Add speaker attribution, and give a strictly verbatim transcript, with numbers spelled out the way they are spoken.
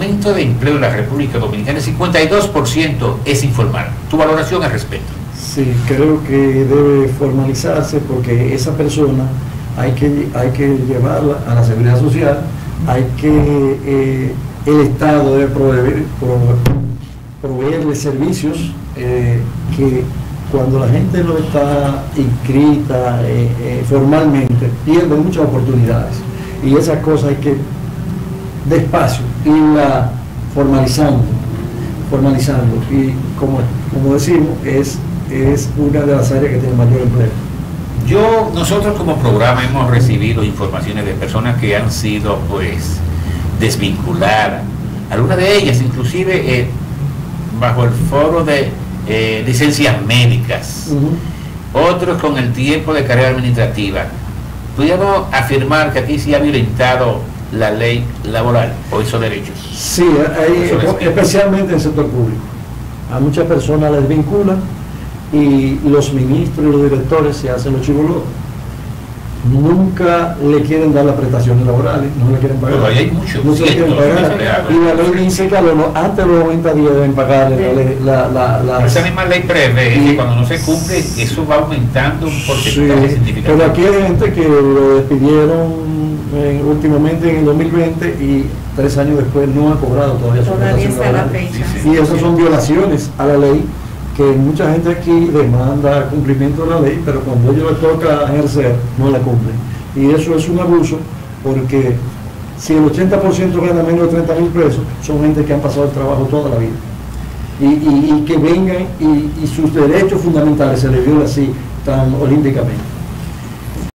Speaker 1: aumento de empleo en la República Dominicana, el cincuenta y dos por ciento es informal. ¿Tu valoración al respecto?
Speaker 2: Sí, creo que debe formalizarse porque esa persona hay que, hay que llevarla a la seguridad social, hay que, eh, el Estado debe proveer, proveer, proveerle servicios eh, que cuando la gente no está inscrita eh, eh, formalmente, pierde muchas oportunidades. Y esas cosas hay que despacio irla formalizando, formalizando. Y como, como decimos, es, es una de las áreas que tiene mayor empleo.
Speaker 1: Yo, nosotros como programa hemos recibido informaciones de personas que han sido pues desvinculadas, algunas de ellas inclusive eh, bajo el foro de eh, licencias médicas, uh-huh. Otros con el tiempo de carrera administrativa. ¿Pudiéramos afirmar que aquí sí ha violentado la ley laboral o esos derechos?
Speaker 2: Sí, hay, especialmente en el sector público. A muchas personas les vinculan y los ministros y los directores se hacen los chivolos. Nunca le quieren dar las prestaciones laborales, no le quieren pagar.
Speaker 1: Pero ahí hay muchos.
Speaker 2: No se le quieren pagar. Y la ley dice que a lo, antes de los noventa días deben pagar la, la, la,
Speaker 1: esa misma ley prevé que cuando no se cumple, eso va aumentando un porcentaje
Speaker 2: sí,
Speaker 1: significativo.
Speaker 2: pero aquí hay gente que lo despidieron eh, últimamente en el dos mil veinte y tres años después no ha cobrado todavía su prestación laboral.
Speaker 1: Sí, sí.
Speaker 2: Y esas son violaciones a la ley, que mucha gente aquí demanda cumplimiento de la ley, pero cuando ellos les toca ejercer, no la cumplen. Y eso es un abuso, porque si el ochenta por ciento gana menos de treinta mil pesos, son gente que han pasado el trabajo toda la vida. Y, y, y que vengan y, y sus derechos fundamentales se les violan así tan olímpicamente.